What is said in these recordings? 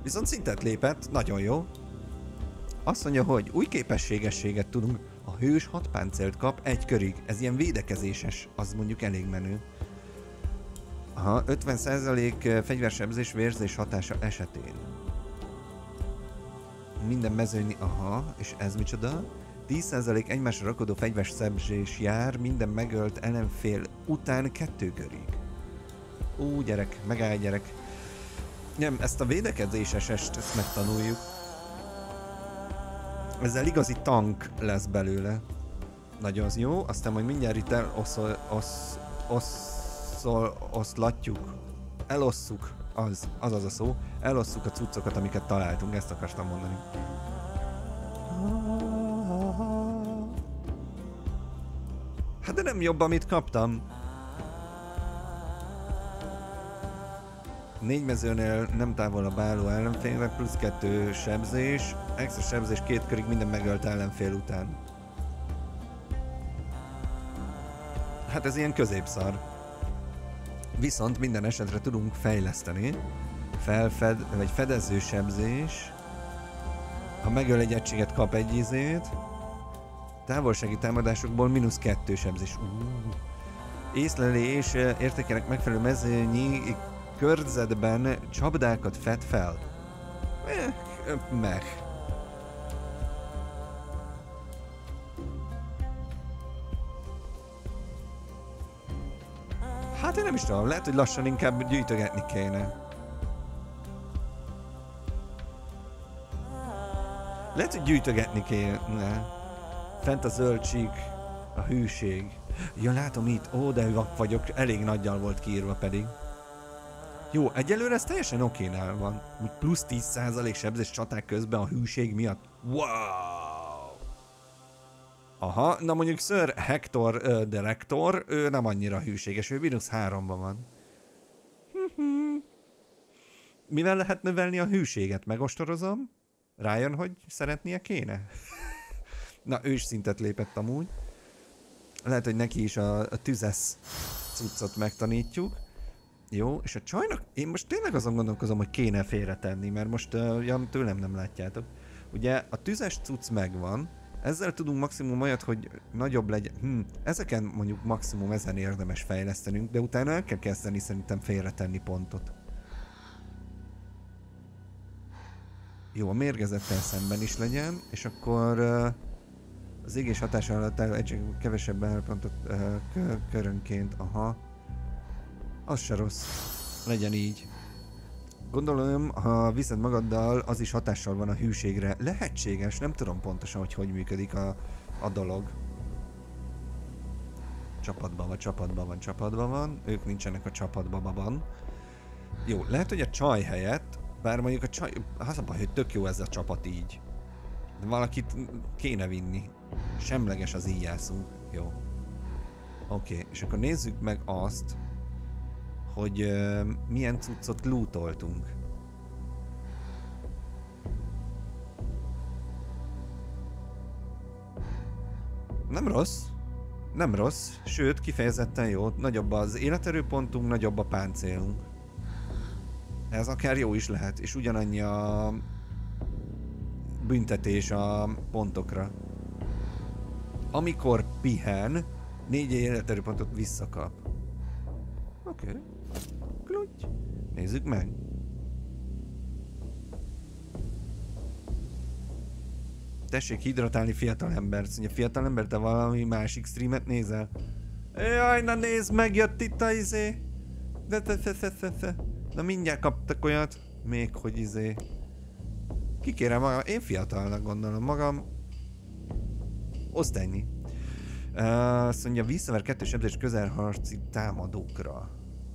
Viszont szintet lépett, nagyon jó. Azt mondja, hogy új képességességet tudunk. A hős 6 páncélt kap egy körig. Ez ilyen védekezéses, az mondjuk elég menő. Aha, 50% fegyversebzés vérzés hatása esetén. Minden mezőnyi... Aha, és ez micsoda? 10% egymásra rakodó fegyversebzés jár minden megölt ellenfél után 2 körig. Gyerek, megáll gyerek. Nem, ezt a védekezésesest ezt megtanuljuk. Ezzel igazi tank lesz belőle. Nagyon jó, aztán majd mindjárt itt eloszlatjuk. Elosszuk, az a szó. Elosszuk a cuccokat, amiket találtunk, ezt akartam mondani. Hát de nem jobb, amit kaptam. 4 mezőnél nem távolabb álló ellenfélnek, plusz 2 sebzés, extra sebzés 2 körig minden megölt ellenfél után. Hát ez ilyen középszar. Viszont minden esetre tudunk fejleszteni. Vagy fedező sebzés. Ha megöl egy egységet, kap egy izét. Távolsági támadásokból -2 sebzés. Észlelés értékének megfelelő mezőnyi körzetben csapdákat fed fel. Meg. Hát én nem is tudom, lehet, hogy lassan inkább gyűjtögetni kéne. Lehet, hogy gyűjtögetni kéne. Fent a zöldség, a hűség. Ja, látom itt, de vak vagyok, elég nagyjal volt kiírva pedig. Jó, egyelőre ez teljesen okénál van. Plusz 10% sebzés csaták közben a hűség miatt. Wow! Aha, na mondjuk Sir Hector Director, ő nem annyira hűséges, ő -3-ban van. Mivel lehet növelni a hűséget? Megostorozom? Rájön, hogy szeretnie kéne? Na, ő is szintet lépett amúgy. Lehet, hogy neki is a tüzes cuccot megtanítjuk. Jó, és a csajnak, én most tényleg azon gondolkozom, hogy kéne félretenni, mert most tőlem nem látjátok. Ugye a tüzes cucc megvan, ezzel tudunk maximum olyat, hogy nagyobb legyen. Ezeken mondjuk maximum ezen érdemes fejlesztenünk, de utána el kell kezdeni szerintem félretenni pontot. Jó, a mérgezettel szemben is legyen, és akkor az égés hatása alatt egy kevesebb elpontot körönként, aha. Az se rossz. Legyen így. Gondolom, ha viszed magaddal, az is hatással van a hűségre. Lehetséges, nem tudom pontosan, hogy működik a dolog. Csapatban van. Ők nincsenek a csapatban. Jó, lehet, hogy a csaj helyett, bár mondjuk a csaj... Az a baj, hogy tök jó ez a csapat így. De valakit kéne vinni. Semleges az íjászunk. Jó. Oké, és akkor nézzük meg azt, hogy milyen cuccot lootoltunk. Nem rossz. Nem rossz, sőt, kifejezetten jó. Nagyobb az életerőpontunk, nagyobb a páncélunk. Ez akár jó is lehet, és ugyanannyi a büntetés a pontokra. Amikor pihen, 4 életerőpontot visszakap. Oké. Klutty. Nézzük meg. Tessék hidratálni fiatalembert. Szóval fiatalember, te valami másik streamet nézel? Jaj, na nézd, megjött itt a izé. Na mindjárt kaptak olyat. Még hogy izé. Kikérem magam, én fiatalnak gondolom magam. Oszt ennyi. Azt mondja, visszaver 2 sebzés közelharci támadókra.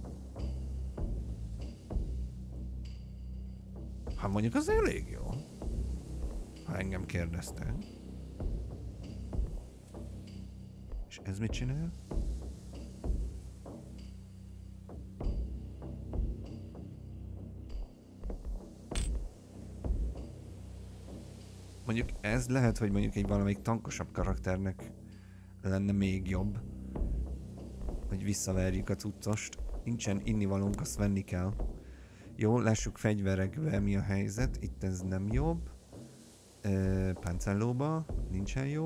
Hát mondjuk az elég jó. Ha engem kérdeztek. És ez mit csinál? Mondjuk ez lehet, hogy mondjuk egy valamelyik tankosabb karakternek lenne még jobb. Hogy visszaverjük a cuccost. Nincsen innivalónk, azt venni kell. Jó, lássuk fegyverekbe mi a helyzet. Itt ez nem jobb. Páncellóba nincsen jó.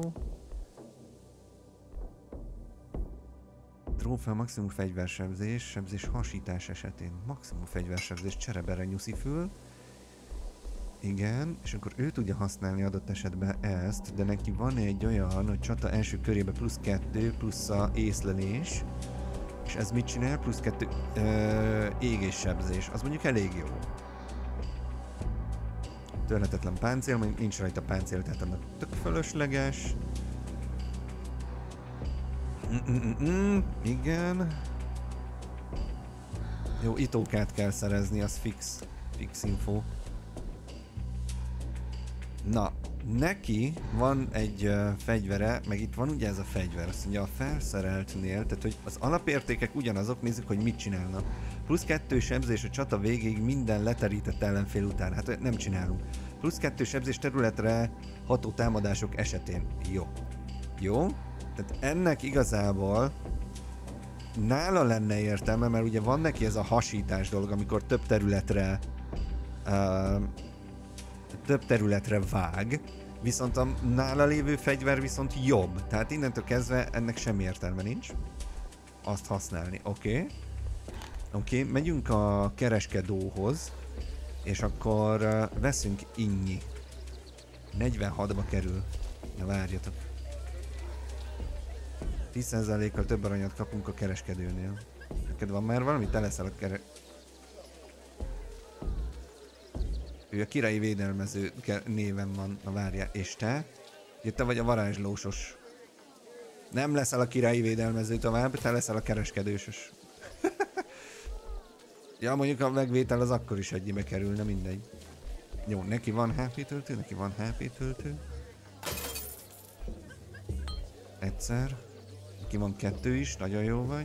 Trófea maximum fegyversebzés, sebzés hasítás esetén. Maximum fegyversebzés, cserebere nyuszi föl. Igen, és akkor ő tudja használni adott esetben ezt, de neki van egy olyan, hogy csata első körébe +2, plusz a észlelés. És ez mit csinál? +2 égéssebzés. Az mondjuk elég jó. Törhetetlen páncél, mondjuk nincs rajta páncél, tehát annak tök fölösleges. Igen. Jó, itókát kell szerezni, az fix info. Na, neki van egy fegyvere, meg itt van ugye ez a fegyver, azt mondja a felszereltnél, tehát hogy az alapértékek ugyanazok, nézzük, hogy mit csinálnak. +2 sebzés a csata végéig minden leterített ellenfél után, hát nem csinálunk. +2 sebzés területre ható támadások esetén. Jó. Jó? Tehát ennek igazából nála lenne értelme, mert ugye van neki ez a hasítás dolog, amikor több területre vág, viszont a nála lévő fegyver viszont jobb. Tehát innentől kezdve ennek semmi értelme nincs azt használni. Oké, megyünk a kereskedőhoz, és akkor veszünk innyi. 46-ba kerül. Na várjatok. 10%-kal több aranyat kapunk a kereskedőnél. Neked van már valami? Te leszel a Ő a királyi védelmező néven van, na várjál. És te? Te vagy a varázslósos. Nem leszel a királyi védelmező tovább, te leszel a kereskedősös. Ja, mondjuk a megvétel az akkor is egyébe kerülne, mindegy. Jó, neki van HP töltő, neki van HP töltő. Egyszer. Neki van 2 is, nagyon jó vagy.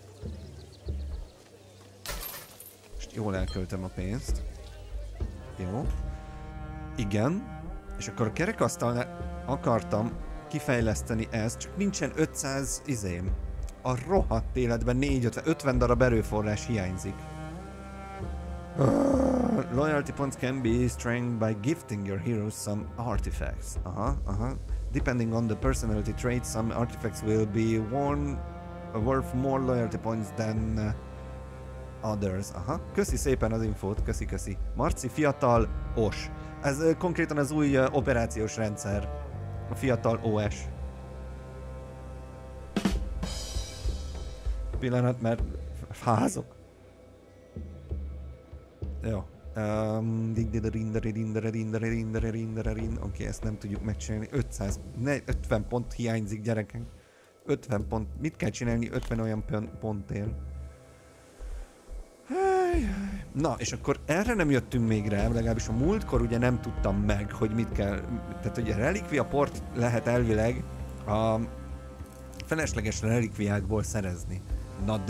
Most jól elköltöm a pénzt. Jó. Igen. És akkor a kerekasztalnál akartam kifejleszteni ezt, csak nincsen 500 izém. A rohadt életben 50 darab erőforrás hiányzik. Loyalty points can be strengthened by gifting your heroes some artifacts. Depending on the personality trait, some artifacts will be worth more loyalty points than others. Köszi szépen az infót, köszi. Marci fiatal OS. Ez konkrétan az új operációs rendszer. A fiatal OS. Pillanat, mert fázok. Jó. Oké, ezt nem tudjuk megcsinálni. 50 pont hiányzik, gyerekek. 50 pont. Mit kell csinálni 50 olyan pontért? Na, és akkor erre nem jöttünk még rá, legalábbis a múltkor ugye nem tudtam meg, hogy mit kell. Tehát ugye relikvia port lehet elvileg a felesleges relikviákból szerezni. Na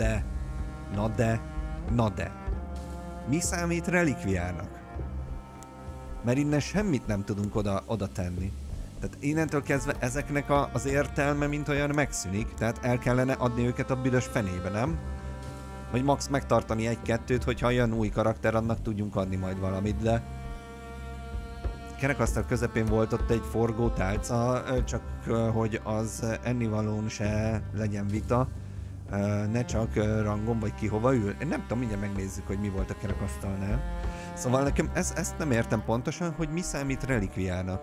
de. Mi számít relikviának? Mert innen semmit nem tudunk oda tenni. Tehát innentől kezdve ezeknek az értelme mint olyan megszűnik, tehát el kellene adni őket a büdös fenébe, nem? Vagy max megtartani 1-2-t, hogyha jön új karakter, annak tudjunk adni majd valamit, de... Kerekasztal közepén volt ott egy forgó tálca, csak hogy az ennivalón se legyen vita, ne csak rangon vagy ki hova ül. Én nem tudom, mindjárt megnézzük, hogy mi volt a kerekasztalnál. Szóval nekem ezt nem értem pontosan, hogy mi számít relikviának.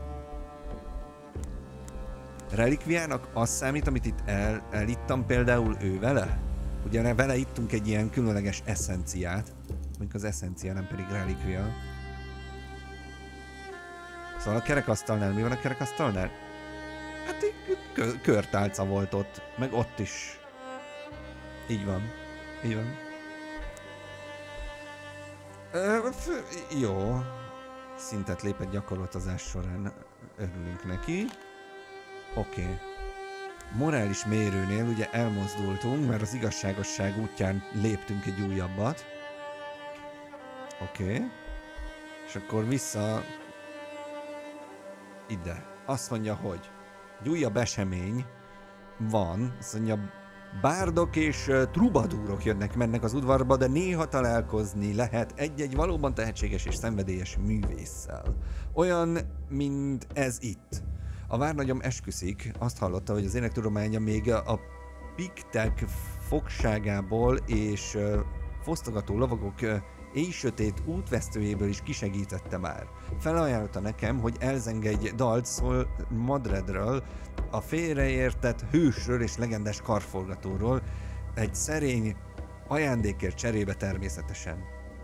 Relikviának az számít, amit itt elittam például ő vele? Ugye vele ittunk egy ilyen különleges eszenciát. Mondjuk az eszencia, nem pedig relikvia. Szóval a kerekasztalnál, mi van a kerekasztalnál? Hát egy körtálca volt ott, meg ott is. Így van. Jó. Szintet lépett gyakorlatozás során. Örülünk neki. Oké. Morális mérőnél ugye elmozdultunk, mert az igazságosság útján léptünk egy újabbat. Oké. És akkor vissza... ide. Azt mondja, hogy egy újabb esemény van, azt mondja Bárdok és trubadúrok jönnek-mennek az udvarba, de néha találkozni lehet egy-egy valóban tehetséges és szenvedélyes művésszel. Olyan, mint ez itt. A várnagyom esküszik, azt hallotta, hogy az énektudománya még a piktek fogságából és fosztogató lovagok éjsötét útvesztőjéből is kisegítette már. Felajánlotta nekem, hogy elzeng egy dalt szól Madredről, a félreértett hősről és legendás karforgatóról, egy szerény ajándékért cserébe természetesen.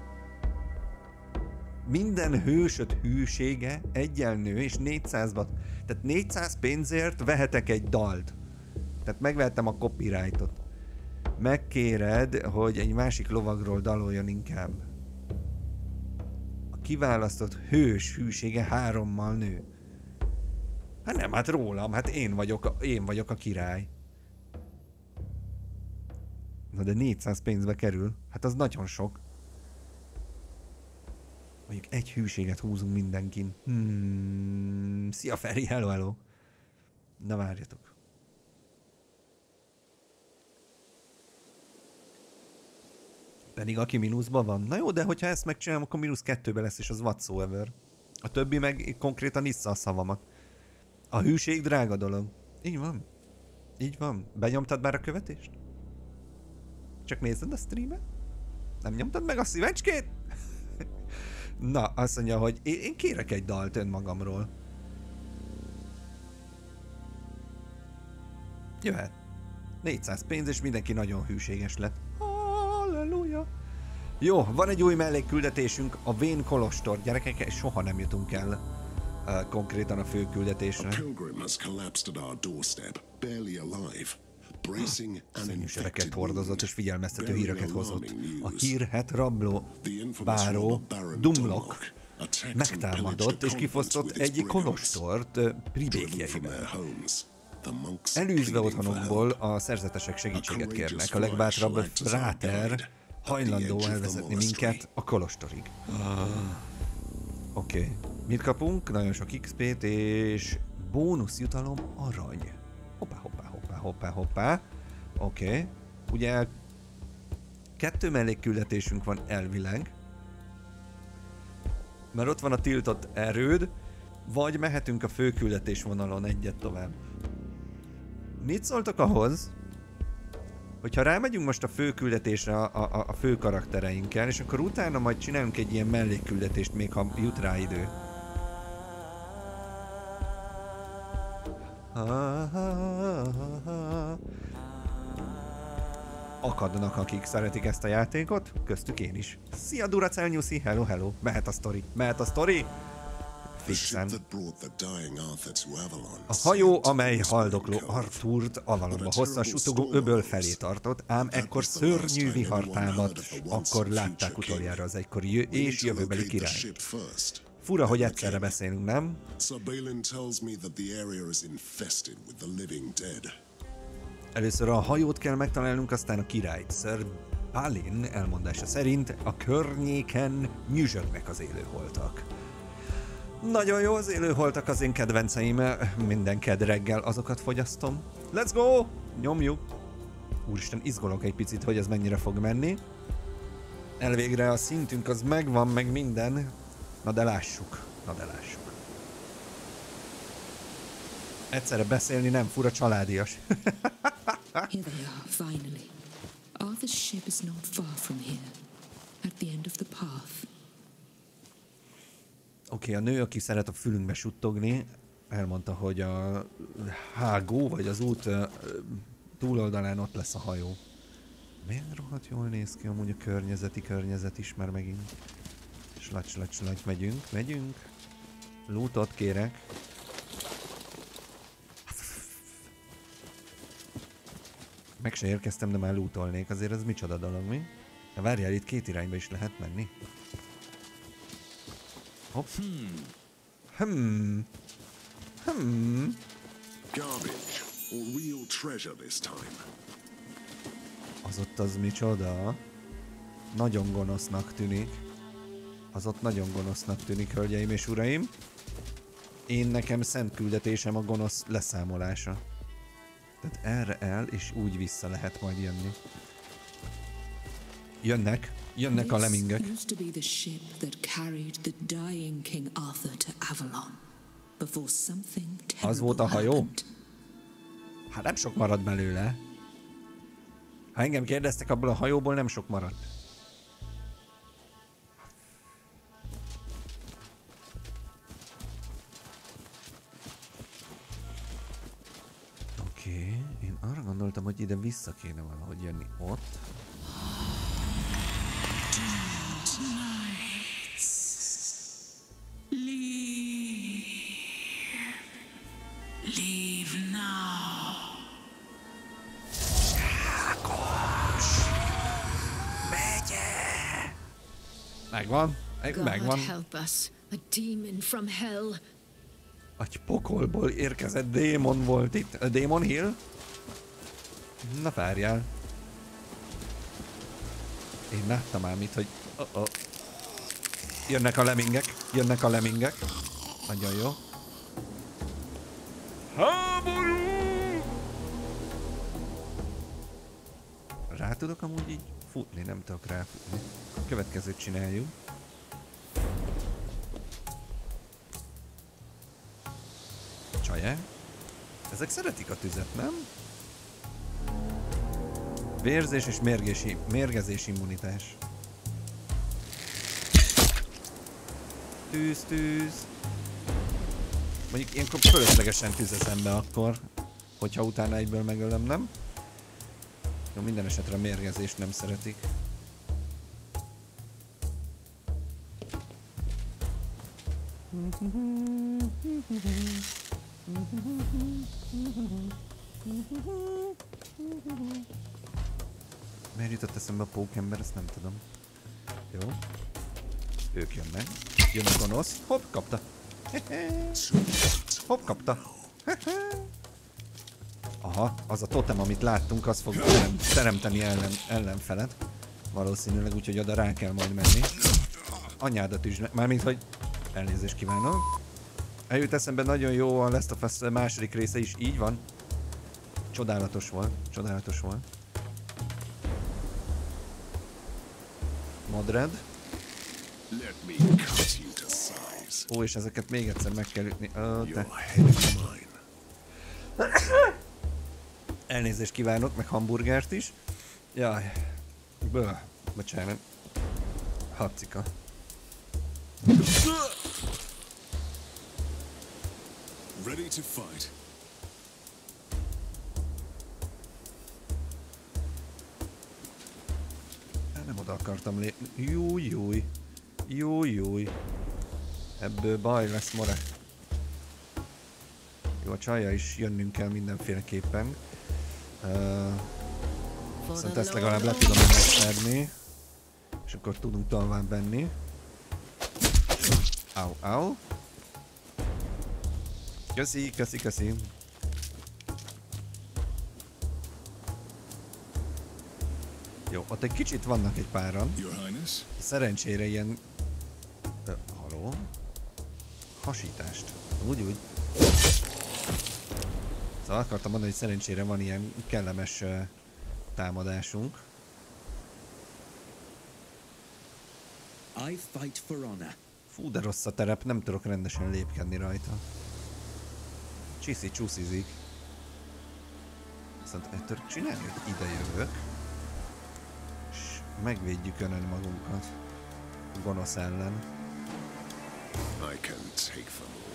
Minden hősöt hűsége egyenlő és 400-ba, tehát 400 pénzért vehetek egy dalt. Tehát megvettem a copyrightot. Megkéred, hogy egy másik lovagról daloljon inkább. A kiválasztott hős hűsége 3-mal nő. Hát nem, hát rólam, hát én vagyok a király. Na de 400 pénzbe kerül, hát az nagyon sok. Mondjuk egy hűséget húzunk mindenkin. Szia Feri, hello. Na várjatok. Pedig aki mínuszban van. Na jó, de hogyha ezt megcsinálom, akkor -2-be lesz, és az whatsoever. A többi meg konkrétan issza a szavamat. A hűség drága dolog. Így van. Így van. Benyomtad már a követést? Csak nézed a streamet? Nem nyomtad meg a szívecskét? Na, azt mondja, hogy én kérek egy dalt önmagamról. Jöhet. 400 pénz, és mindenki nagyon hűséges lett. Halleluja! Jó, van egy új mellékküldetésünk, a Vén Kolostor. Gyerekek, soha nem jutunk el konkrétan a fő küldetésre. Szörnyűseveket hordozott és figyelmeztető híreket hozott. A hírhet rabló báró Dumlok megtámadott és kifosztott egy kolostort pribékjeivel. Elűzve otthonukból a szerzetesek segítséget kérnek. A legbátrabb fráter hajlandó elvezetni minket a kolostorig. Oké. Mit kapunk? Nagyon sok XP-t és bónuszjutalom arany. Hoppá. Oké. Ugye 2 mellékküldetésünk van elvileg. Mert ott van a tiltott erőd, vagy mehetünk a főküldetés vonalon egyet tovább. Mit szóltok ahhoz, hogyha rámegyünk most a főküldetésre a fő karaktereinkkel, és akkor utána majd csinálunk egy ilyen mellékküldetést, még ha jut rá idő. Akadnak, akik szeretik ezt a játékot, köztük én is. Szia Duracell Nyuszi, hello. Mehet a sztori. Fixen. A hajó, amely haldokló Arthurt Avalonba hozta, sutogó öböl felé tartott, ám ekkor szörnyű vihar támadt, akkor látták utoljára az egykori és jövőbeli királyt. Fura, hogy egyszerre beszélünk, nem? Először a hajót kell megtalálnunk, aztán a királyt. Sir Balin elmondása szerint a környéken nyüzsögnek az élőholtak. Nagyon jó, az élőholtak az én kedvenceim, minden kedd reggel azokat fogyasztom. Let's go! Nyomjuk! Úristen, izgulok egy picit, hogy ez mennyire fog menni. Elvégre a szintünk az megvan, meg minden. Na de lássuk. Egyszerre beszélni nem fura, családias. Here they are, finally. Arthur's ship is not far from here, at the end of the path. Oké, a nő, aki szeret a fülünkbe suttogni, elmondta, hogy a hágó, vagy az út túloldalán ott lesz a hajó. Milyen rohadt jól néz ki amúgy a környezet is már megint. Slacs, megyünk. Lootot kérek. Meg se érkeztem, de már lootolnék, azért ez micsoda dolog, mi? Na várjál, itt 2 irányba is lehet menni. Hopp. Garbage or real treasure this time. Az ott az micsoda? Nagyon gonosznak tűnik. Az ott nagyon gonosznak tűnik, hölgyeim és uraim. Nekem szent küldetésem a gonosz leszámolása. Tehát erre el, és úgy vissza lehet majd jönni. Jönnek a lemingek. This used to be the ship that carried the dying King Arthur to Avalon before something terrible Az volt a hajó? happened. Hát nem sok marad belőle. Ha engem kérdeztek, abból a hajóból nem sok maradt. Oké, én arra gondoltam, hogy ide vissza kéne valahogy jönni ott. Leave now. Megvan, megvan. God help us, a demon from hell. Egy pokolból érkezett démon volt itt. A Demon Hill? Na várjál. Én láttam ám itt, hogy... Jönnek a lemingek. Nagyon jó. Háború! Rá tudok amúgy így futni? Nem tudok ráfutni. A következőt csináljuk. Csajá? Ezek szeretik a tüzet, nem? Vérzés és mérgezés immunitás. Tűz. Mondjuk ilyenkor fölöslegesen tüzeszem be akkor, hogyha utána egyből megölöm, nem? Jó, minden esetre a mérgezést nem szeretik. Miért jutott eszembe a pókember, ezt nem tudom. Jó. Ők jönnek. Jön a gonosz. Hopp, kapta. Hopp, kapta. Aha, az a totem, amit láttunk, az fog teremteni ellenfelet. Valószínűleg, úgyhogy oda rá kell majd menni. Anyádat is, mármint, hogy elnézést kívánok. Eljut eszembe, nagyon jó a Last of Us második része is, így van. Csodálatos volt. Modred. Let me cut you to size. Ó, és ezeket még egyszer meg kell ütni. Your head is mine. Elnézést kívánok, meg hamburgert is. Jaj. Bocsánat. Habcika. Ready to fight. Nem oda akartam lépni. Júj. Ebből baj lesz, more. Jó, a csajja is jönnünk kell mindenféleképpen. Viszont ezt legalább le tudom megszerni. És akkor tudunk tovább menni. Au. Köszi. Jó, ott egy kicsit vannak egy páran. Your Highness? Szerencsére ilyen... haló? Hasítást. Úgy. Szóval akartam mondani, hogy szerencsére van ilyen kellemes támadásunk. I fight for honor. Fú, de rossz a terep, nem tudok rendesen lépkedni rajta. Csúszizik. Viszont ettől csinálni, hogy ide jövök. És megvédjük önön magunkat. Gonosz ellen. I can take them all.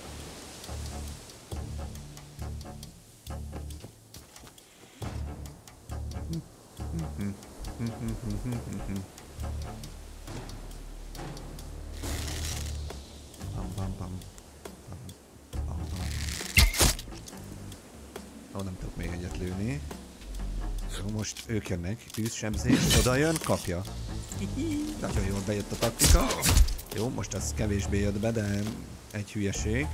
Ó, nem tudok még egyet lőni. Jó, most ők jönnek, tűzsebzés, oda jön, kapja. Nagyon jól bejött a taktika. Jó, most az kevésbé jött be, de egy hülyeség.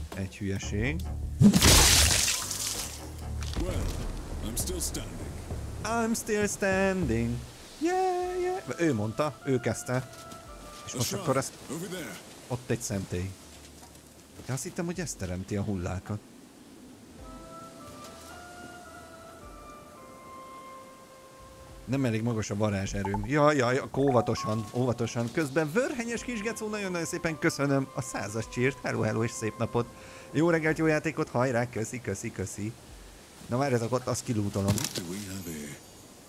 Well, I'm still standing. I'm still standing. Yeah. Ő mondta, ő kezdte. És most akkor ezt... Over there. Ott egy szentély. De azt hittem, hogy ez teremti a hullákat. Nem elég magas a varázserőm. Jaj, akkor óvatosan. Közben Vörhenyes kisgecó, nagyon-nagyon szépen köszönöm a 100-as cheert. Hello, és szép napot. Jó reggelt, jó játékot, hajrá, köszi. Na várjatok, ott azt kilútolom. What do we have here?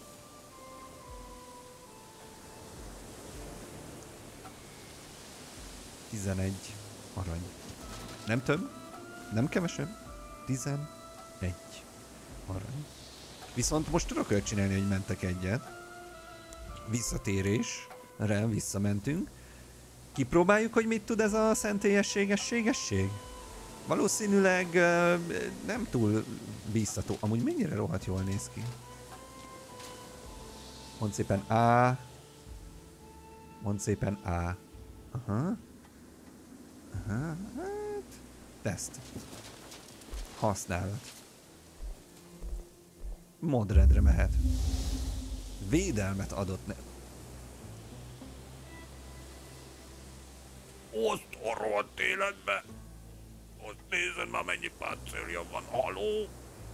11 arany. Nem több, nem kevesebb. 11 arany. Viszont most tudok olyat csinálni, hogy mentek egyet. Visszatérésre visszamentünk. Kipróbáljuk, hogy mit tud ez a szentélyességesség? Valószínűleg nem túl bíztató. Amúgy mennyire rohadt jól néz ki. Mondd szépen A. Mondd szépen A. Aha. Hát... Teszt. Használat. Modredre mehet. Védelmet adott ne... Azt a rohadt életbe! Azt nézed már mennyi páncélja van, haló!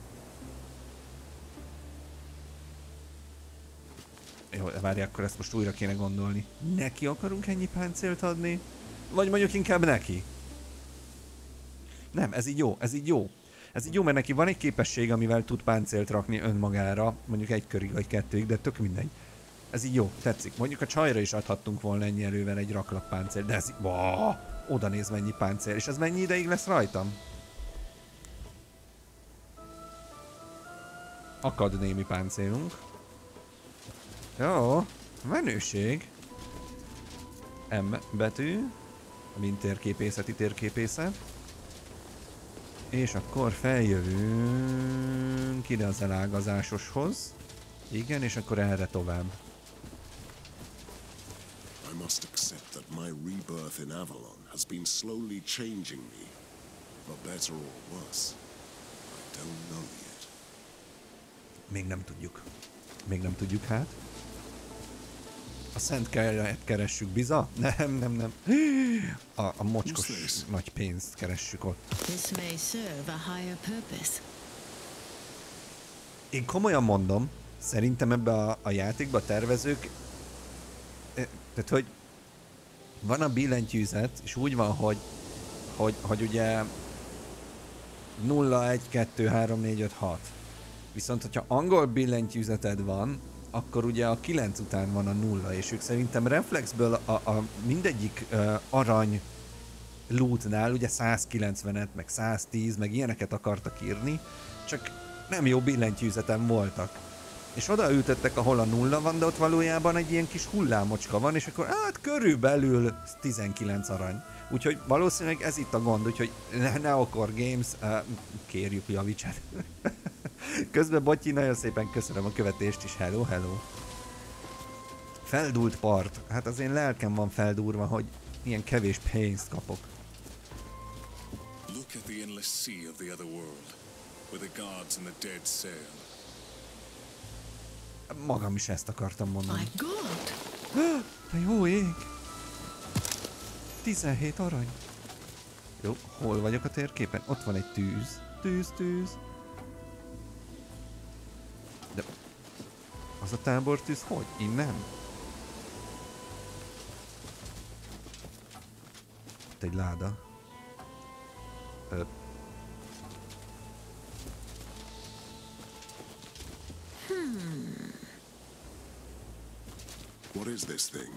Jó, várj, akkor ezt most újra kéne gondolni. Neki akarunk ennyi páncélt adni? Vagy mondjuk inkább neki? Nem, ez így jó. Ez így jó, mert neki van egy képesség, amivel tud páncélt rakni önmagára, mondjuk egy körig vagy kettőig, de tök mindegy. Ez így jó, tetszik. Mondjuk a csajra is adhattunk volna ennyi erővel egy raklap páncél, de ez így... Oda néz mennyi páncél, és ez mennyi ideig lesz rajtam? Akad némi páncélunk. Jó, menőség. M betű, mint térképészeti térképészet. És akkor feljövünk ide az elágazásoshoz. Igen, és akkor erre tovább. I must accept that my rebirth in Avalon has been slowly changing me. For better or worse, I don't know yet. Még nem tudjuk hát. A Szent Kejlet keressük, biza? Nem. A mocskos nagy pénzt keressük ott. This may serve a higher purpose. Én komolyan mondom, szerintem ebbe a játékba a tervezők... Tehát, hogy van a billentyűzet, és úgy van, hogy ugye 0, 1, 2, 3, 4, 5, 6. Viszont, hogyha angol billentyűzeted van, akkor ugye a 9 után van a 0, és ők szerintem reflexből a mindegyik arany lootnál ugye 190-et, meg 110, meg ilyeneket akartak írni, csak nem jó billentyűzetem voltak. És odaültettek, ahol a 0 van, de ott valójában egy ilyen kis hullámocska van, és akkor hát körülbelül 19 arany. Úgyhogy valószínűleg ez itt a gond, úgyhogy Neokor Games, kérjük javítsát. Közben Botyi, nagyon szépen köszönöm a követést is, hello. Feldúlt part. Hát az én lelkem van feldúrva, hogy ilyen kevés pénzt kapok. Look at the endless sea of the other world, where the gods and the dead sail. Magam is ezt akartam mondani. My God! A jó ég! 17 arany. Jó, hol vagyok a térképen? Ott van egy tűz. Tűz. De az a tábortűz hogy? Innen? Itt egy láda. What is this thing?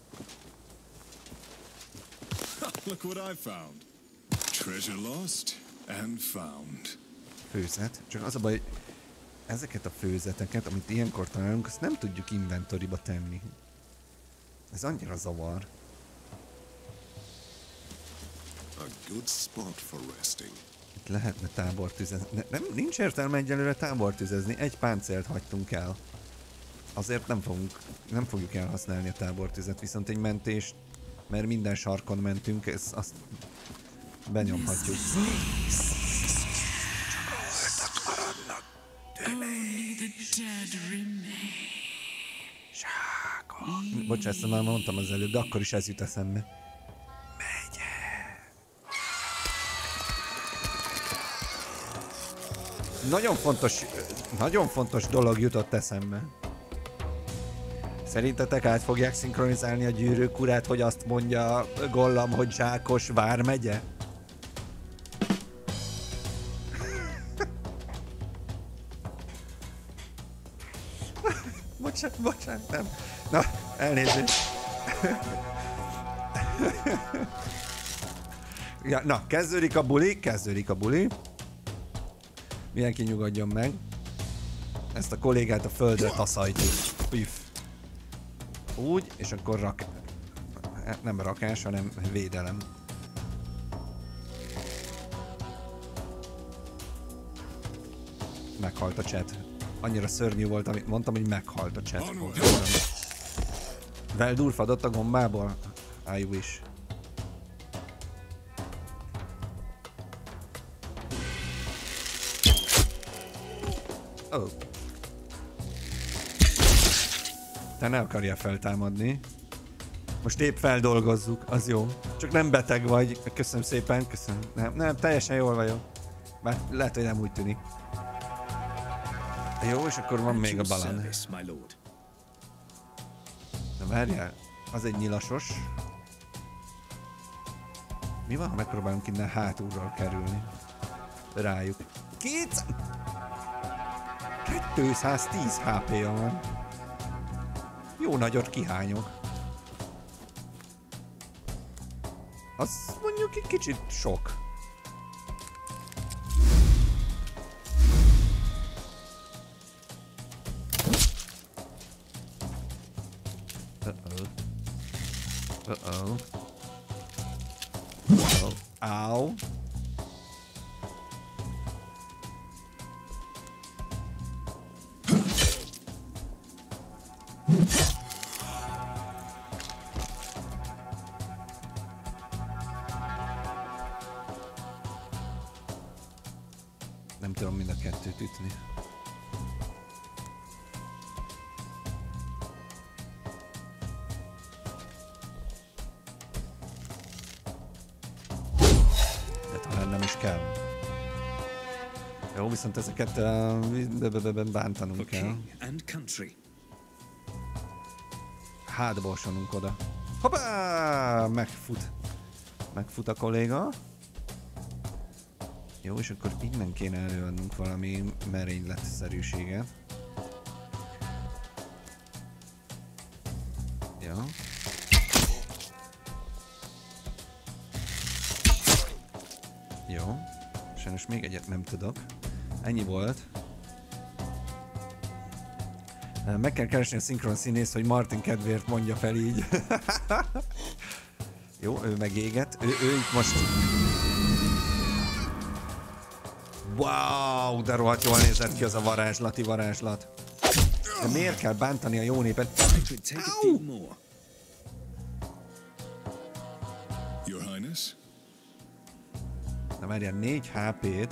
Look what I found. Treasure lost and found. Főzet. Csak az a baj, ezeket a főzeteket, amit ilyenkor találunk, azt nem tudjuk inventoryba tenni. Ez annyira zavar. A good spot for resting. Itt lehetne tábortüzezni. Nincs értelme egyelőre tábortüzezni. Egy páncélt hagytunk el. Azért nem fogjuk elhasználni a tábortüzet, viszont egy mentést, mert minden sarkon mentünk, azt benyomhatjuk. Bocsánat, ezt már mondtam az előbb, de akkor is ez jut eszembe. Nagyon fontos dolog jutott eszembe. Szerintetek át fogják szinkronizálni a Gyűrűk Urát, hogy azt mondja Gollam, hogy Zsákos vármegye? Bocsánat, nem. Na, elnézést. Ja, na, kezdődik a buli. Mindenki nyugodjon meg. Ezt a kollégát a földre taszajtjuk. Püff. Úgy, és akkor nem rakás, hanem védelem. Meghalt a chat. Annyira szörnyű volt, amit mondtam, hogy meghalt a chat. Veldurf adott a gombából? I wish. Oh. Te ne akarjál feltámadni. Most épp feldolgozzuk, az jó. Csak nem beteg vagy. Köszönöm szépen, köszönöm. Nem, teljesen jól vagyok. Bár lehet, hogy nem úgy tűnik. Jó, és akkor van még a Balan. Na várjál, az egy nyilasos. Mi van, ha megpróbálunk innen hátulról kerülni? Rájuk. 210 HP-ja van. Jó nagyot kihányok. Az mondjuk egy kicsit sok. Uh-oh. Ow. Nem tudom mind a kettőt ütni. Nem is kell. Jó, viszont ezeket bántanunk kell. Hátborsonunk oda. Hoppá! Megfut a kolléga. Jó, és akkor innen kéne előadnunk valami merényletszerűséget. Jó. Jó. Sajnos még egyet nem tudok. Ennyi volt. Meg kell keresni a szinkron színész, hogy Martin kedvéért mondja fel így. Jó, ő megéget. Ő itt most... Wow, de rohadt jól nézett ki az a varázslat. De miért kell bántani a jó népet? Your Highness? Na várjál, 4 HP-t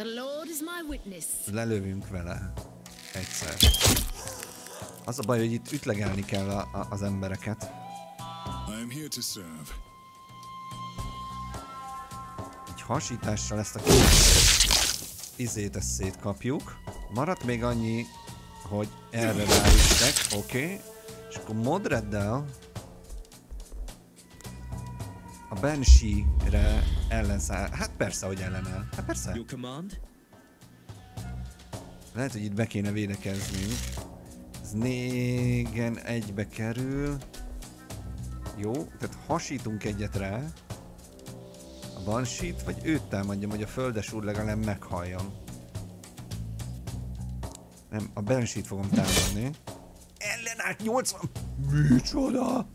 lelövünk vele egyszer. Az a baj, hogy itt ütlegelni kell az embereket. I am here to serve. Egy hasítással ezt a izét ezt szétkapjuk. Maradt még annyi, hogy erre ráüstek, oké. És akkor Modreddel a Banshee-re ellenszáll. Hát persze, hogy ellenáll. Hát persze. Lehet, hogy itt be kéne védekeznünk. Ez 4-en egybe kerül. Jó, tehát hasítunk egyet rá. A Banshee-t, vagy őt támadjam, hogy a földes úr legalább meghalljon. Nem, a Banshee-t fogom támadni. Ellenállt 80! Micsoda!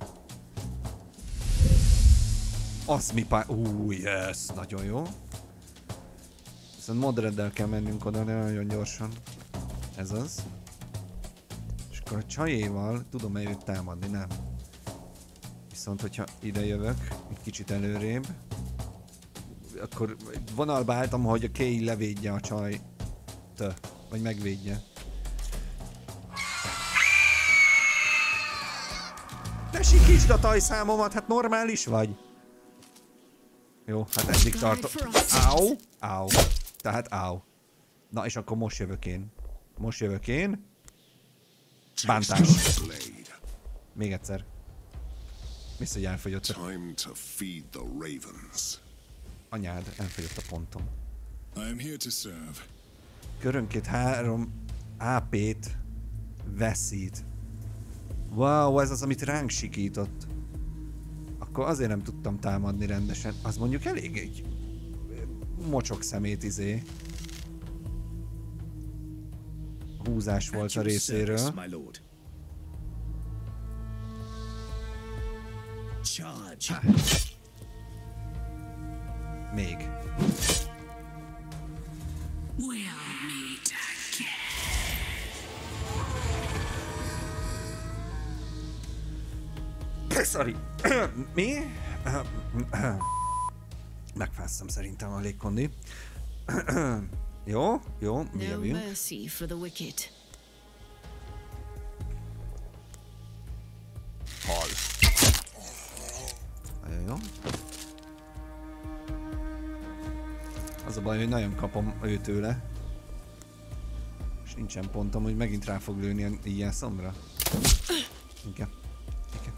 Az mi pár... yes, nagyon jó. Viszont Modreddel kell mennünk oda, de nagyon gyorsan. Ez az. És akkor a csajéval tudom-e őt támadni? Nem. Viszont, hogyha ide jövök, egy kicsit előrébb, akkor vonalba álltam, hogy a Kay levédje a csajt. Vagy megvédje. Ne sikítsd a tajszámomat, hát normális vagy? Jó, hát eddig tartom. Au. Tehát au. Na és akkor most jövök én. Bántás. Még egyszer. Visz, hogy elfogyott a... Time to feed the ravens. Anyád, elfogyott a pontom. I am here to serve. Körönként 3 AP-t veszít. Wow, ez az, amit ránk sikított. Akkor azért nem tudtam támadni rendesen. Az mondjuk elég egy mocsok szemét izé. Húzás volt a részéről. Még. Sorry. Mi? Megfáztam szerintem a légkondi. Jó, jó, mi No jövünk. mercy for the wicked. Hal. Nagyon jó. Az a baj, hogy nagyon kapom őtőle. És nincsen pontom, hogy megint rá fog lőni ilyen szomra. Igen. Igen.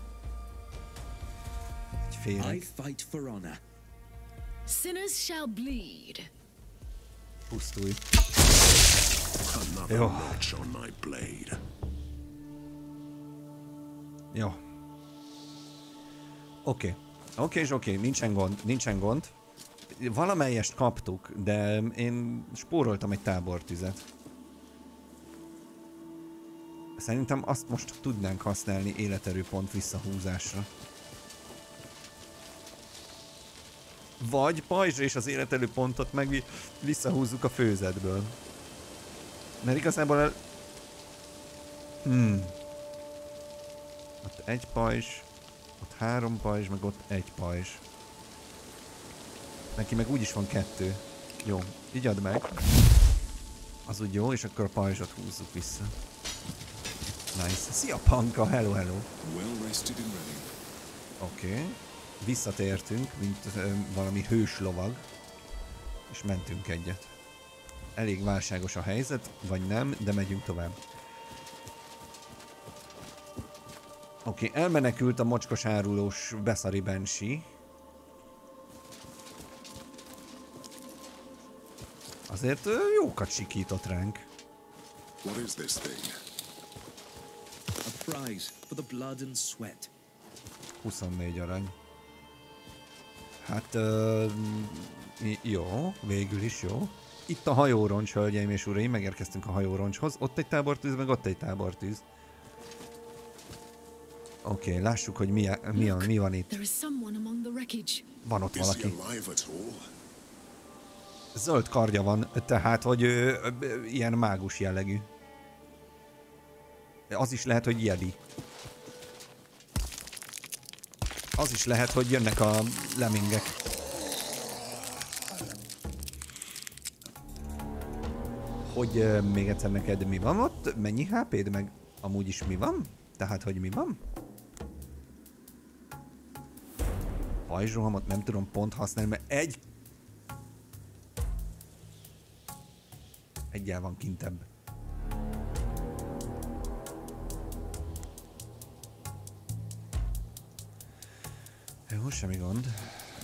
Egy I félek. fight for honor. Sinners shall bleed. Pusztulj. Another Jó. notch on my blade. Jó. Oké, nincsen gond. Valamelyest kaptuk, de én spóroltam egy tábortüzet. Szerintem azt most tudnánk használni életerőpont visszahúzásra. Vagy pajzsra és az életerőpontot meg visszahúzzuk a főzetből. Mert igazából ott egy pajzs, ott 3 pajzs, meg ott 1 pajzs. Neki meg úgyis van 2. Jó, így add meg. Az úgy jó, és akkor a pajzsot húzzuk vissza. Nice. Szia Panka, hello. Well rested and ready. Oké. Visszatértünk, mint valami hős lovag. És mentünk egyet. Elég válságos a helyzet, vagy nem, de megyünk tovább. Oké, elmenekült a mocskos árulós Beszari Banshee. Azért jókat sikított ránk. What is this thing? A prize for the blood and sweat. 24 arany. Hát, jó, végül is jó. Itt a hajóroncs, hölgyeim és uraim, megérkeztünk a hajóroncshoz. Ott egy tábortűz, meg ott egy tábortűz. Oké, lássuk, hogy mi van itt. There is someone among the wreckage. Van ott Is he valaki. alive at all? Zöld kardja van, tehát, hogy ilyen mágus jellegű. Az is lehet, hogy jedi. Az is lehet, hogy jönnek a lemingek. Hogy még egyszer neked mi van ott? Mennyi HP-d meg amúgy is mi van? Tehát, hogy mi van? Pajzsrohamot nem tudom pont használni, mert egyel van kintebb. Jó, semmi gond.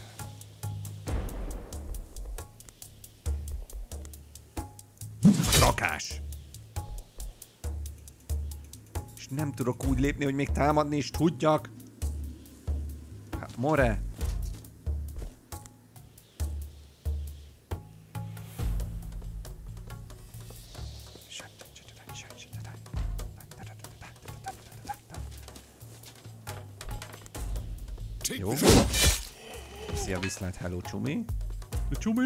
Rakás! És nem tudok úgy lépni, hogy még támadni is tudjak. Hát, more! Jó. Szia, viszlát, hello, Csumi. Csumi.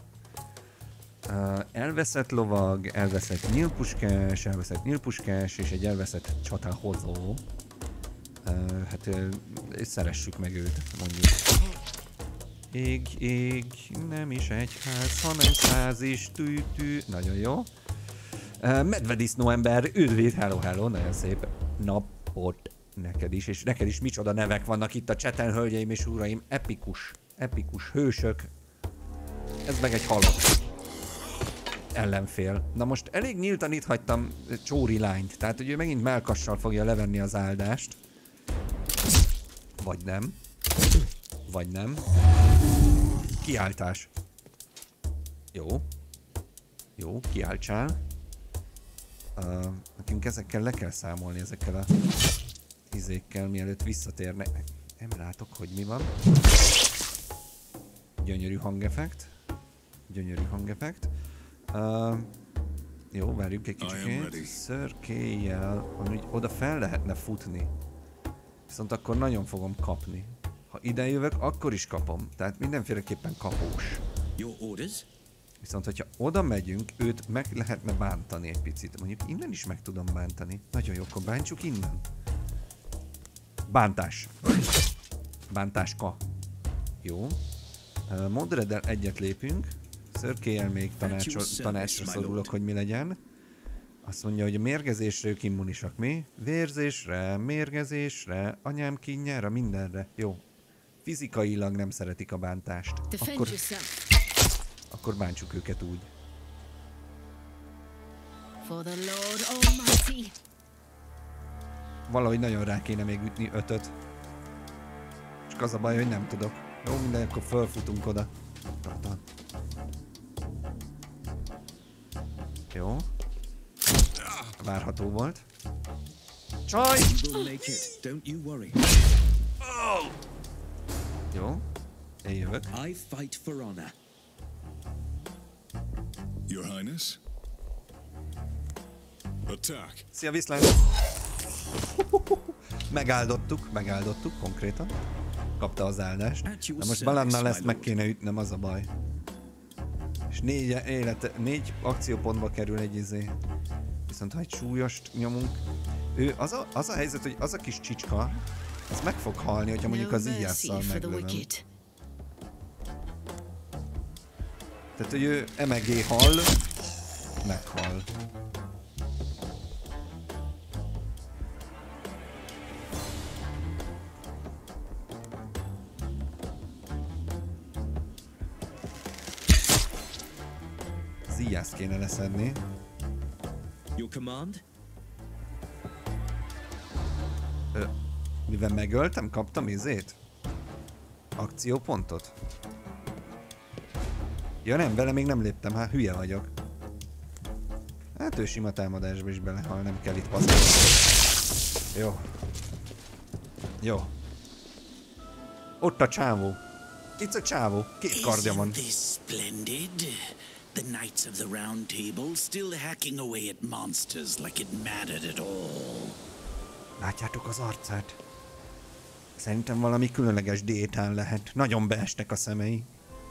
Elveszett lovag, elveszett nyílpuskás és egy elveszett csatahozó. Hát szeressük meg őt, mondjuk. Ég, nem is egy ház, hanem 100 is, tű. Nagyon jó. Medvedisznó ember, üdvít, hello, nagyon szép napot neked is, és neked is micsoda nevek vannak itt a cseten, hölgyeim és uraim, epikus hősök. Ez meg egy halott ellenfél. Na most elég nyíltan itt hagytam Csóri lányt, tehát hogy ő megint mellkassal fogja levenni az áldást. Vagy nem. Vagy nem. Kiáltás. Jó. Jó, kiáltsál. Nekünk ezekkel le kell számolni, ezekkel a izékkel, mielőtt visszatérnek. Nem látok, hogy mi van. Gyönyörű hangeffekt. Gyönyörű hangeffekt. Jó, várjunk egy kicsit. Szörkéjjel, amúgy oda fel lehetne futni. Viszont akkor nagyon fogom kapni. Ha ide jövök, akkor is kapom. Tehát mindenféleképpen kapós. Viszont, hogyha oda megyünk, őt meg lehetne bántani egy picit. Mondjuk innen is meg tudom bántani. Nagyon jó, akkor bántsuk innen. Bántás. Bántáska. Jó. Modreddel egyet lépünk. Szörkéjjel még tanácsra szorulok, hogy mi legyen. Azt mondja, hogy a mérgezésre ők immunisak. Mi? Vérzésre, mérgezésre, anyám kínjára, mindenre. Jó. Fizikailag nem szeretik a bántást. Akkor bántsuk őket úgy. Valahogy nagyon rá kéne még ütni 5-öt. És az a baj, hogy nem tudok. Jó, minden, akkor fölfutunk oda. Jó. Várható volt. Csaj! Jó. Én jövök. I fight for honor. Your Highness? Attack! Szia, viszlát! Megáldottuk konkrétan. Kapta az áldást. Na most Balannal ezt meg kéne ütnem, az a baj. És 4 akciópontba kerül egy izé. Viszont ha egy súlyost nyomunk... Ő, az a helyzet, hogy az a kis csicska, az meg fog halni, hogyha mondjuk az íjásszal meglövöm. Tehát, hogy ő emegé hal, meghal. Ziyaszt kéne leszedni. Your command? Mivel megöltem, kaptam izét? Akciópontot? Ja nem, vele még nem léptem, hát hülye vagyok. Hát ő sima támadásba is belehal, nem kell itt pasztolni. Jó. Jó. Ott a csávó. Itt a csávó. 2 kardja van. The Knights of the Round Table still hacking away at monsters like it mattered at all. Látjátok az arcát? Szerintem valami különleges diétán lehet. Nagyon beestek a szemei.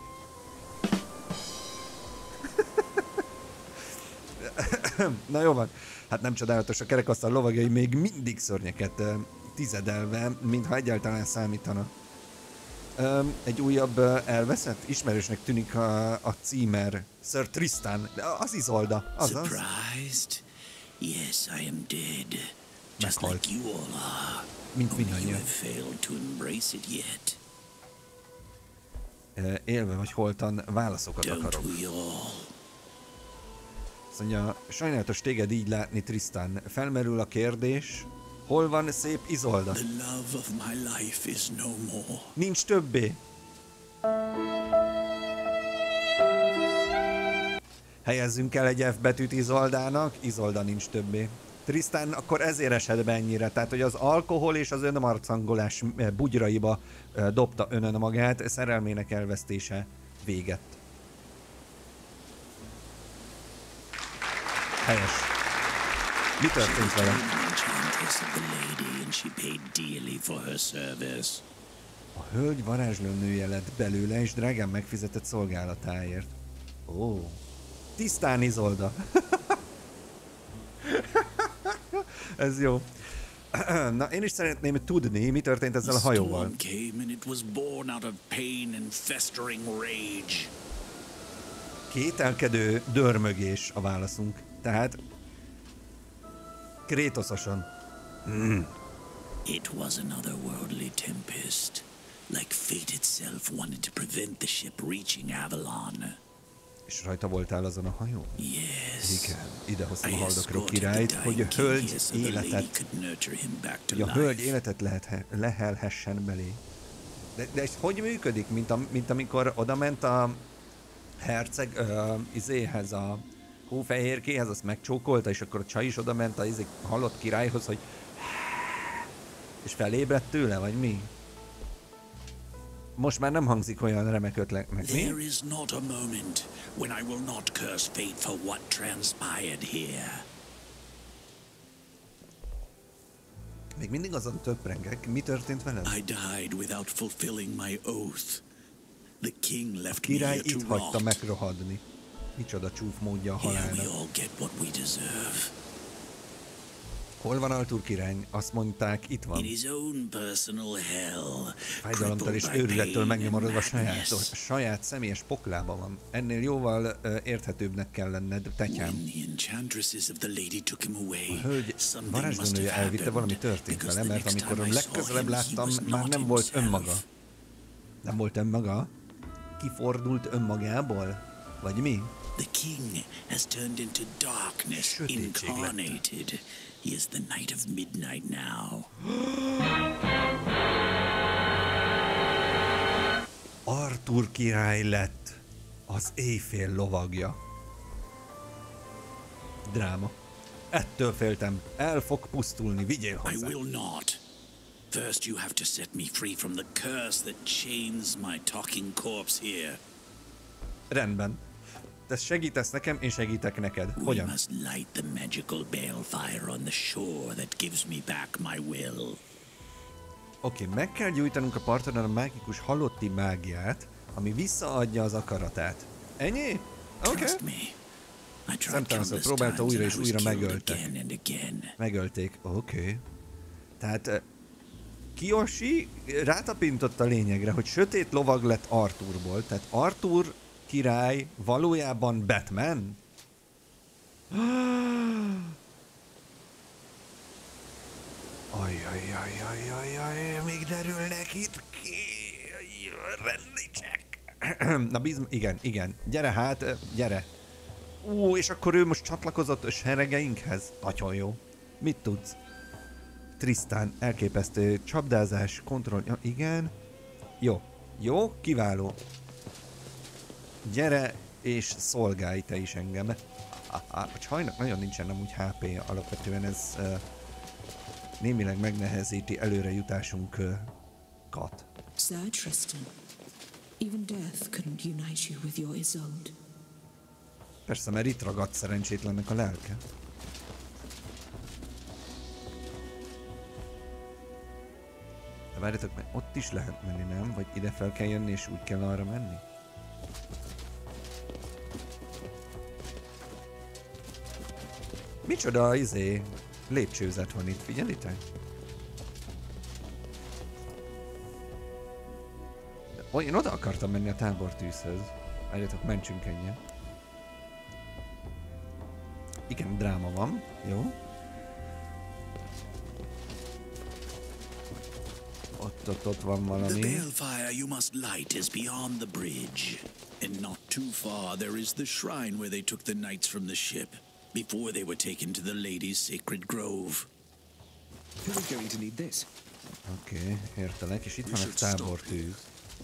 Na jó van. Hát nem csodálatos, a kerekasztal lovagjai még mindig szörnyeket tizedelve, mintha egyáltalán számítana. Egy újabb elveszett? Ismerősnek tűnik a címer. Sir Tristan. Az Isolda. Azaz. Surprised? Yes, I am dead. Just like you all are. Mint Only you mindannyian. have failed to embrace it yet. Élve vagy holtan válaszokat akarok. Azt mondja, sajnálatos téged így látni, Tristan. Felmerül a kérdés, hol van szép Isolda? The love of my life is no more. Nincs többé. Helyezzünk el egy F betűt Isoldának, Isolda nincs többé. Tristan akkor ezért esett be ennyire, tehát hogy az alkohol és az önmarcangolás bugyraiba dobta önön magát, szerelmének elvesztése véget. Helyes. Mi történt vele? A hölgy varázslónője lett belőle, és drágán megfizetett szolgálatáért. Ó, tisztán Isolda. Ez jó. Na, én is szeretném tudni, mi történt ezzel a hajóval. Kételkedő dörmögés a válaszunk. Tehát krétoszosan. It was an otherworldly tempest. Like fate itself wanted to prevent the ship reaching Avalon. És rajta voltál azon a hajón? Yes. Igen, idehoztam a I Haldokról escorted királyt, the hogy a dying king hölgy here so the lady életet, could nurture him back to hogy a hölgy life. életet lehelhessen belé. De ez hogy működik? Mint amikor odament a herceg izéhez, a hófehérkéhez, azt megcsókolta, és akkor a csaj is odament a halott királyhoz, hogy és felébredt tőle, vagy mi? Most már nem hangzik olyan remek ötletnek, mi? There is not a moment when I will not curse fate for what transpired here. Még mindig azon töprengek. Mi történt veled? I died without fulfilling my oath. The king left me Király here to itt hagyta rot. megrohadni. Micsoda csúf módja a Here we halálnak. all get what we deserve. Hol van Arthur király? Azt mondták, itt In van. his own personal hell. Fájdalomtól és crippled by őrülettől pain megnyomorodva and madness. saját személyes poklában van. Ennél jóval érthetőbbnek kell lenned, tetyám. When the enchantresses of the lady took him away, A hölgy something must varázslónője have elvitte, valami happened, történt because vele, the mert next amikor time I saw legközelebb him, he láttam, was már not nem volt himself. önmaga. Nem volt önmaga? Kifordult önmagából? Vagy mi? The king has turned into darkness Sötétség lett. incarnated. He is the Knight of Midnight now. Arthur király lett az éjfél lovagja. Dráma. Ettől féltem. El fog pusztulni, vigyél I hozzá. will not. First you have to set me free from the curse that chains my talking corpse here. Rendben. Te segítesz nekem, én segítek neked. We Hogyan? must light the magical balefire on the shore that gives me back my will. Oké, meg kell gyújtanunk a parton a mágikus halotti mágiát, ami visszaadja az akaratát. Ennyi? Oké. Trust me. I tried Szemtelenszor countless próbálta times újra and és I was újra killed megöltek. again and again. Megölték. Oké. Tehát Kiyoshi rátapintott a lényegre, hogy sötét lovag lett Arthurból. Tehát Arthur király valójában Batman? Ajajajajajaj, még derülnek itt ki. Rendítsek. Na igen. Gyere hát, gyere. És akkor ő most csatlakozott a seregeinkhez? Nagyon jó. Mit tudsz? Tristan, elképesztő csapdázás, kontroll... Ja, igen. Jó, kiváló. Gyere és szolgálj te is engem. A csajnak nagyon nincsen amúgy HP, alapvetően ez némileg megnehezíti előre jutásunkat. Sir Tristan, even death couldn't unite you with your Isolde. Persze, mert itt ragadt szerencsétlennek a lelke. De várjatok, mert ott is lehet menni, nem? Vagy ide fel kell jönni és úgy kell arra menni? Micsoda lépcsőzet van itt, figyelitek? Én oda akartam menni a tábortűzhöz. Várjatok, mentsünk ennyien. Igen, dráma van, jó? Ott van The valami. balefire you must light is beyond the bridge. And not too far there is the shrine where they took the knights from the ship before they were taken to the lady's sacred grove. Who is going to need this? Oké, értelek, és itt van a tábortűz.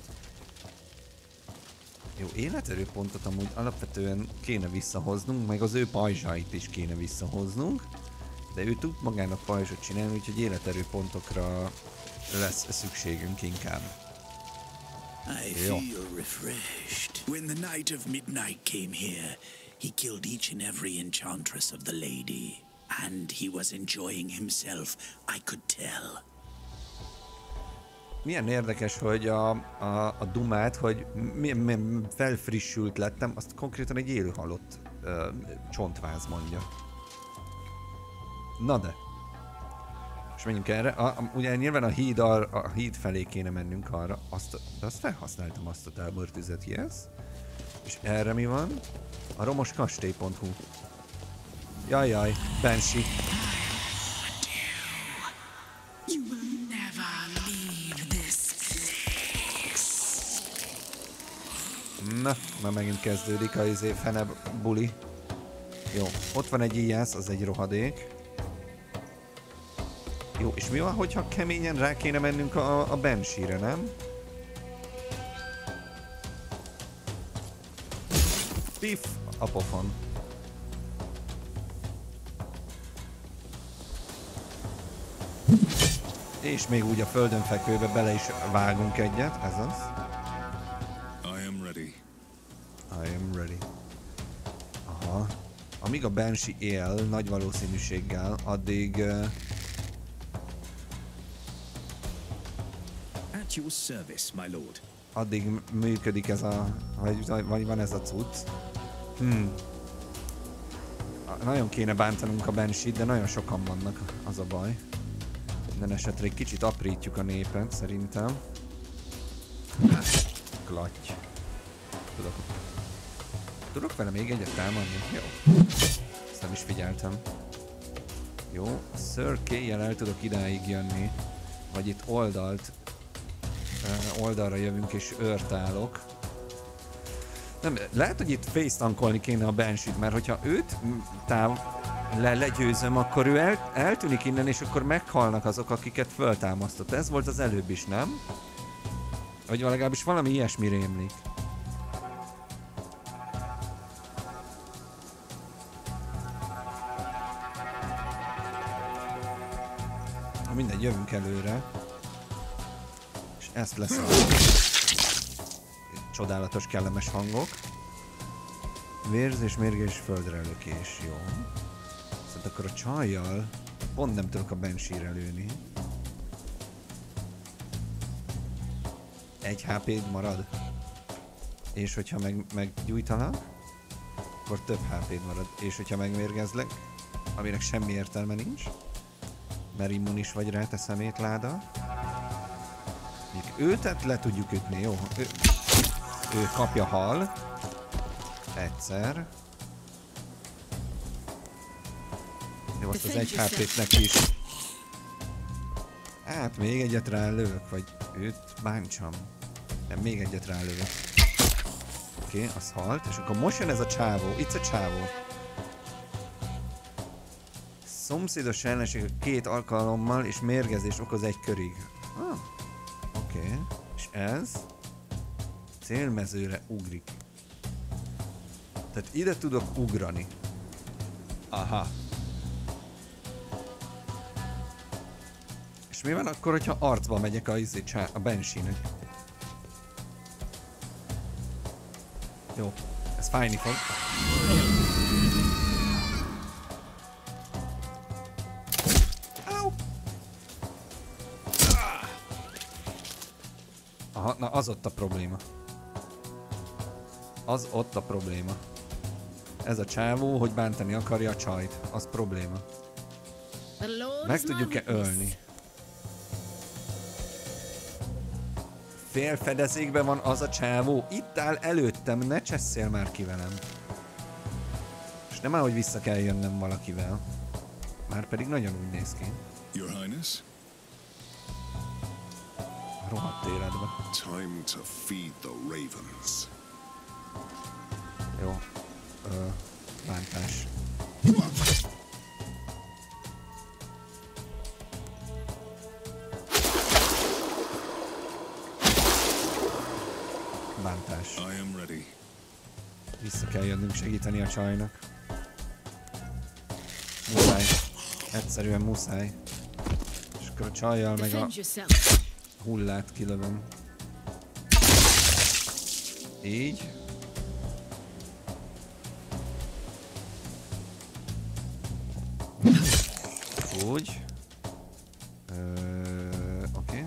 Jó, életerőpontot amúgy alapvetően kéne visszahoznunk, meg az ő pajzsait is kéne visszahoznunk, de ő tud magának pajzsot csinálni, úgyhogy életerőpontokra lesz szükségünk inkább. I feel refreshed. When the Knight of Midnight came here, he killed each and every enchantress of the lady. And he was enjoying himself, I could tell. Milyen érdekes, hogy a dumát, hogy felfrissült lettem, azt konkrétan egy élő halott csontváz mondja. Na de. És menjünk erre. Ugye nyilván a híd felé kéne mennünk arra. De azt felhasználtam azt a tábortüzet, yes? És erre mi van? A romoskastély.hu. Jajjaj, Banshee. You will never leave this place. Na megint kezdődik a fene buli. Jó, ott van egy íjász, az egy rohadék. Jó, és mi van, hogyha keményen rá kéne mennünk a Banshee-re, nem? Piff a pofon. És még úgy a földön fekvőbe bele is vágunk egyet, ez az. I am ready. I am ready. Aha. Amíg a Banshee él, nagy valószínűséggel, addig... At your service, my lord. Addig működik ez a... vagy van ez a cucc. Nagyon kéne bántanunk a Banshee-t, de nagyon sokan vannak, az a baj. Minden esetre egy kicsit aprítjuk a népet, szerintem. Klatty. Tudok vele még egyet támadni? Jó. Ezt nem is figyeltem. Jó, Sir K-jel el tudok idáig jönni. Vagy itt oldalra jövünk és őrtálok. Nem, lehet, hogy itt face-tankolni kéne a Banshee-t, mert hogyha őt legyőzöm, akkor ő eltűnik innen, és akkor meghalnak azok, akiket föltámasztott. Ez volt az előbb is, nem? Vagy legalábbis valami ilyesmi rémlik. Mindegy, jövünk előre. És ezt lesz a csodálatos, kellemes hangok. Vérzés, mérgés, földre lökés, jó. Szóval akkor a csajjal pont nem tudok a Banshee-re lőni. 1 HP-d marad. És hogyha meggyújtalak, akkor több HP-d marad. És hogyha megmérgezlek, aminek semmi értelme nincs, mert immunis vagy rá, te szemétláda. Őt le tudjuk ütni, jó? Ő kapja hal. Egyszer. Jó, azt az 1 HP-t neki is. Hát még egyet rálövök, vagy őt bántsam. Nem, még egyet rálövök. Oké, az halt, és akkor most jön ez a csávó. Itt a csávó. Szomszédos ellenség 2 alkalommal és mérgezés okoz 1 körig. Oké. És ez célmezőre ugrik. Tehát ide tudok ugrani. Aha. És mi van akkor, hogyha arcba megyek a Banshee-nek? Jó, ez fájni fog. Aha, na az ott a probléma. Az ott a probléma. Ez a csávó, hogy bántani akarja a csajt. Az probléma. Meg tudjuk-e ölni? Félfedezékben van az a csávó. Itt áll előttem, ne cseszél már ki velem. És nem áll, hogy vissza kell jönnöm valakivel. Márpedig nagyon úgy néz ki. Your Highness? Rohadt életbe. Time to feed the ravens. Jó. Bántás. Bántás. I am ready. Vissza kell jönnünk segíteni a csajnak. Muszáj. Egyszerűen muszáj. És akkor a csajjal meg a hullát kilövöm. Így. Úgy. Oké.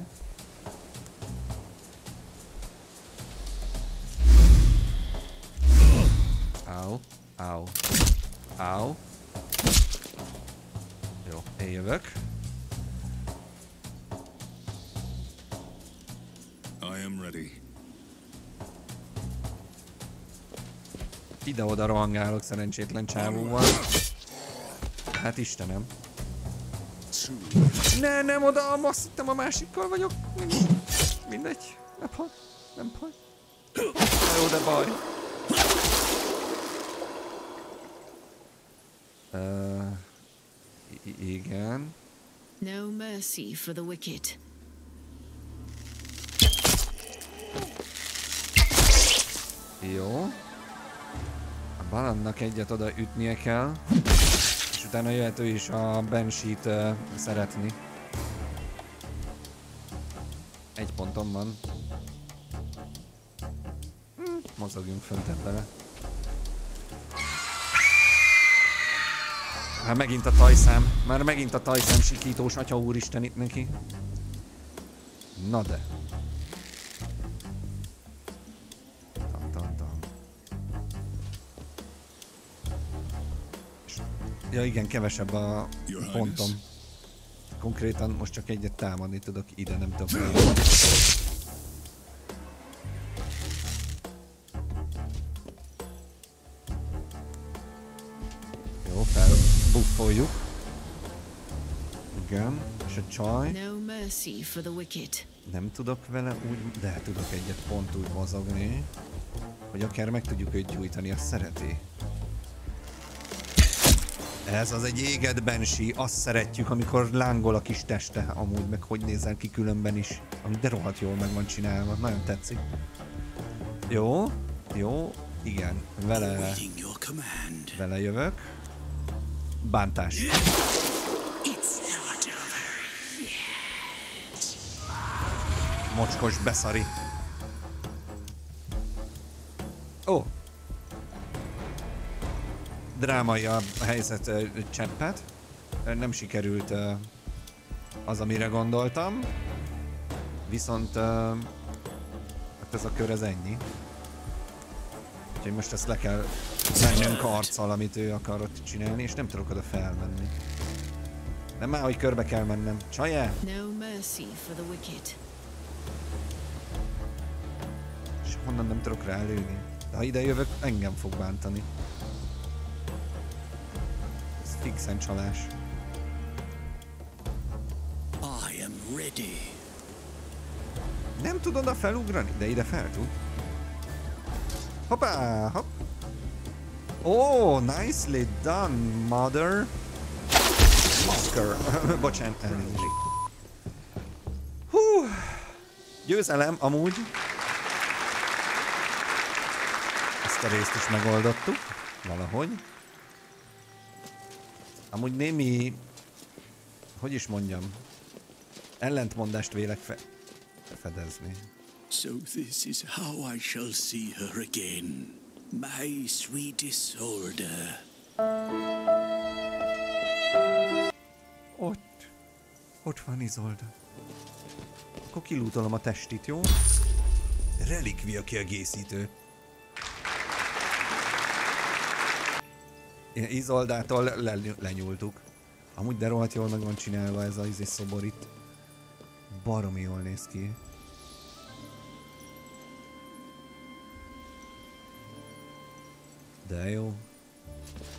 Au. Au. Au. Jó, én jövök. I am ready. Ide-oda rohangálok szerencsétlen csávóval. Hát Istenem. Nem oda, azt hittem a másikkal vagyok. Mindegy. Nem hal. Jó, de baj. Igen. No mercy for the wicked. Jó. A Balannak egyet oda ütnie kell. És utána jöhet ő is a Banshee-t szeretni. Egy ponton van. Mozogjunk föntebb vele. Már megint a tajszám. Már megint a tajszám sikítós, atya úristen itt neki. Na de. Ja igen, kevesebb a pontom. Konkrétan most csak egyet támadni tudok, ide nem tudok eljönni. Jó, felbuffoljuk. Igen, és a csaj. No mercy for the wicked. Nem tudok vele úgy, de tudok egyet pont úgy mozogni, hogy akár meg tudjuk őt gyújtani, azt szereti. Ez az egy égett Banshee, azt szeretjük, amikor lángol a kis teste, amúgy meg hogy nézel ki különben is. De rohadt jól meg van csinálva, nagyon tetszik. Jó, jó, igen, vele jövök. Bántás. Mocskos beszari. Ó. Drámai a helyzet cseppet. Nem sikerült az, amire gondoltam. Viszont hát ez a kör ez ennyi. Úgyhogy most ezt le kell mennünk arccal, amit ő akar ott csinálni, és nem tudok oda felmenni. Nem már, hogy körbe kell mennem. Csajjá! No mercy for the wicked. És honnan nem tudok rálőni? De ha ide jövök, engem fog bántani. Ez fixen csalás. I am ready. Nem tud oda felugrani, de ide fel tud. Hoppá, hopp. Oh, nicely done, mother. Oscar. Bocsánat, elnézést. Hú. Győzelem, amúgy. Ezt a részt is megoldottuk. Valahogy. Amúgy némi... Hogy is mondjam? Ellentmondást vélek fedezni. So this is how I shall see her again. My sweet Isolde. Ott van Isolde. Akkor kilútolom a testit, jó? Relikvia kiegészítő. Isoldától lenyúltuk. Amúgy de rohadt jól meg van csinálva ez a szobor itt. Baromi jól néz ki. De jó.